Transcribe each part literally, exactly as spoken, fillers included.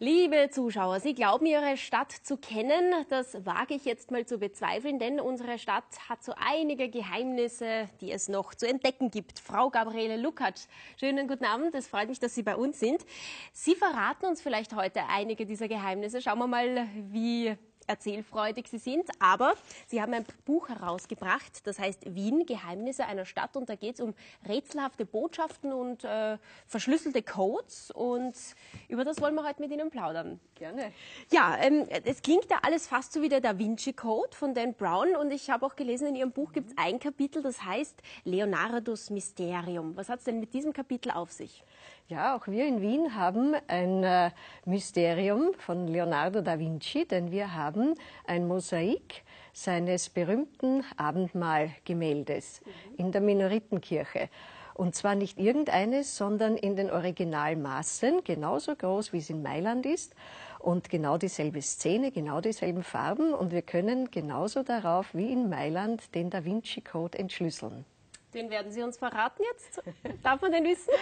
Liebe Zuschauer, Sie glauben, Ihre Stadt zu kennen. Das wage ich jetzt mal zu bezweifeln, denn unsere Stadt hat so einige Geheimnisse, die es noch zu entdecken gibt. Frau Gabriele Lukacs, schönen guten Abend. Es freut mich, dass Sie bei uns sind. Sie verraten uns vielleicht heute einige dieser Geheimnisse. Schauen wir mal, wie erzählfreudig Sie sind, aber Sie haben ein Buch herausgebracht, das heißt Wien, Geheimnisse einer Stadt, und da geht es um rätselhafte Botschaften und äh, verschlüsselte Codes, und über das wollen wir heute mit Ihnen plaudern. Gerne. Ja, ähm, es klingt ja alles fast so wie der Da Vinci Code von Dan Brown, und ich habe auch gelesen, in Ihrem Buch gibt es ein Kapitel, das heißt Leonardos Mysterium. Was hat es denn mit diesem Kapitel auf sich? Ja, auch wir in Wien haben ein äh, Mysterium von Leonardo da Vinci, denn wir haben ein Mosaik seines berühmten Abendmahlgemäldes mhm. in der Minoritenkirche. Und zwar nicht irgendeines, sondern in den Originalmaßen, genauso groß wie es in Mailand ist, und genau dieselbe Szene, genau dieselben Farben, und wir können genauso darauf wie in Mailand den Da Vinci Code entschlüsseln. Den werden Sie uns verraten jetzt? Darf man den wissen?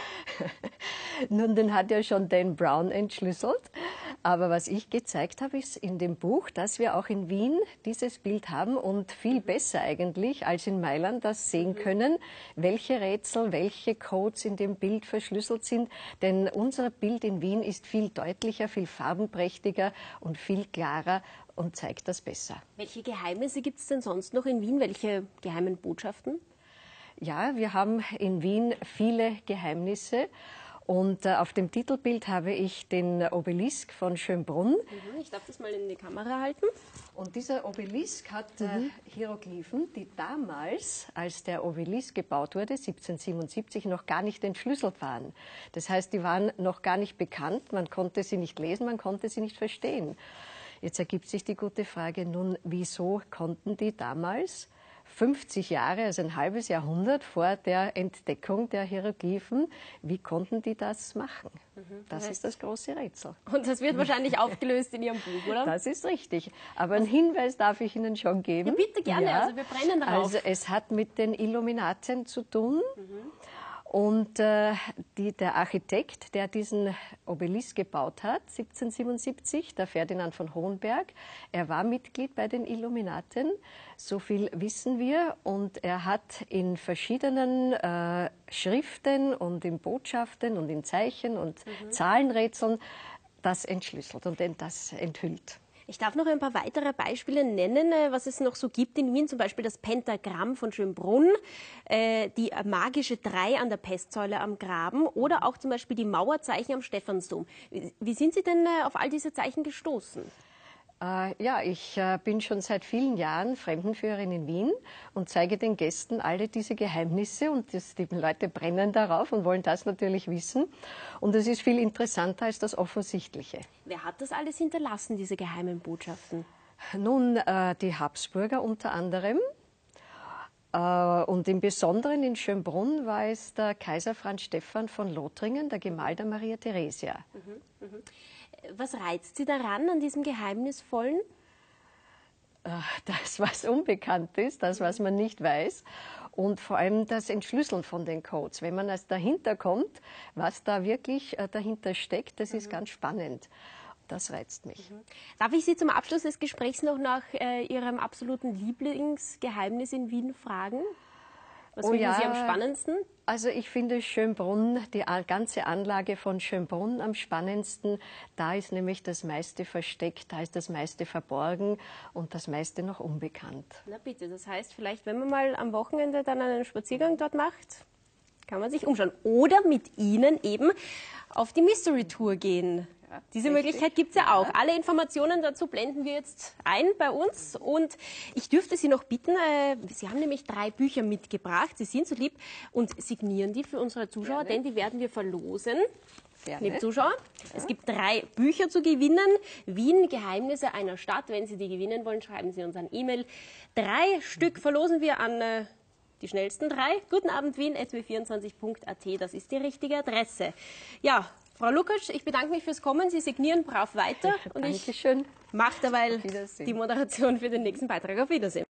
Nun, den hat ja schon Dan Brown entschlüsselt. Aber was ich gezeigt habe, ist in dem Buch, dass wir auch in Wien dieses Bild haben und viel besser eigentlich als in Mailand das sehen können, welche Rätsel, welche Codes in dem Bild verschlüsselt sind. Denn unser Bild in Wien ist viel deutlicher, viel farbenprächtiger und viel klarer und zeigt das besser. Welche Geheimnisse gibt es denn sonst noch in Wien? Welche geheimen Botschaften? Ja, wir haben in Wien viele Geheimnisse, und äh, auf dem Titelbild habe ich den Obelisk von Schönbrunn. Mhm, ich darf das mal in die Kamera halten. Und dieser Obelisk hat äh, mhm. Hieroglyphen, die damals, als der Obelisk gebaut wurde, siebzehnhundertsiebenundsiebzig, noch gar nicht entschlüsselt waren. Das heißt, die waren noch gar nicht bekannt, man konnte sie nicht lesen, man konnte sie nicht verstehen. Jetzt ergibt sich die gute Frage, nun, wieso konnten die damals fünfzig Jahre, also ein halbes Jahrhundert vor der Entdeckung der Hieroglyphen, wie konnten die das machen? Mhm. Das ist das große Rätsel. Und das wird wahrscheinlich aufgelöst in Ihrem Buch, oder? Das ist richtig. Aber einen Hinweis darf ich Ihnen schon geben. Ja, bitte gerne, ja. Also wir brennen darauf. Also es hat mit den Illuminaten zu tun. Mhm. Und äh, die, der Architekt, der diesen Obelisk gebaut hat, siebzehnhundertsiebenundsiebzig, der Ferdinand von Hohenberg, er war Mitglied bei den Illuminaten, so viel wissen wir. Und er hat in verschiedenen äh, Schriften und in Botschaften und in Zeichen und mhm. Zahlenrätseln das entschlüsselt und das enthüllt. Ich darf noch ein paar weitere Beispiele nennen, was es noch so gibt in Wien, zum Beispiel das Pentagramm von Schönbrunn, die magische Drei an der Pestsäule am Graben oder auch zum Beispiel die Mauerzeichen am Stephansdom. Wie sind Sie denn auf all diese Zeichen gestoßen? Äh, ja, ich äh, bin schon seit vielen Jahren Fremdenführerin in Wien und zeige den Gästen alle diese Geheimnisse, und das, die Leute brennen darauf und wollen das natürlich wissen. Und es ist viel interessanter als das Offensichtliche. Wer hat das alles hinterlassen, diese geheimen Botschaften? Nun, äh, die Habsburger unter anderem. Äh, und im Besonderen in Schönbrunn war es der Kaiser Franz Stephan von Lothringen, der Gemahl der Maria Theresia. Mhm, mh. Was reizt Sie daran, an diesem Geheimnisvollen? Das, was unbekannt ist, das, was man nicht weiß, und vor allem das Entschlüsseln von den Codes. Wenn man erst dahinter kommt, was da wirklich dahinter steckt, das ist mhm. ganz spannend. Das reizt mich. Mhm. Darf ich Sie zum Abschluss des Gesprächs noch nach äh, Ihrem absoluten Lieblingsgeheimnis in Wien fragen? Was oh finden ja, Sie am spannendsten? Also ich finde Schönbrunn, die ganze Anlage von Schönbrunn am spannendsten. Da ist nämlich das meiste versteckt, da ist das meiste verborgen und das meiste noch unbekannt. Na bitte, das heißt vielleicht, wenn man mal am Wochenende dann einen Spaziergang dort macht, kann man sich umschauen. Oder mit Ihnen eben auf die Mystery Tour gehen. Ja, diese richtig. Möglichkeit gibt es ja auch. Ja. Alle Informationen dazu blenden wir jetzt ein bei uns. Und ich dürfte Sie noch bitten, äh, Sie haben nämlich drei Bücher mitgebracht. Sie sind so lieb und signieren die für unsere Zuschauer, Gerne. denn die werden wir verlosen. Gerne. Liebe Zuschauer, ja. es gibt drei Bücher zu gewinnen. Wien, Geheimnisse einer Stadt. Wenn Sie die gewinnen wollen, schreiben Sie uns an E-Mail. Drei mhm. Stück verlosen wir an äh, die schnellsten drei. Guten Abend Wien, s w vierundzwanzig punkt a t, das ist die richtige Adresse. Ja, Frau Lukacs, ich bedanke mich fürs Kommen. Sie signieren brav weiter. Und ich Dankeschön. mache derweil die Moderation für den nächsten Beitrag. Auf Wiedersehen.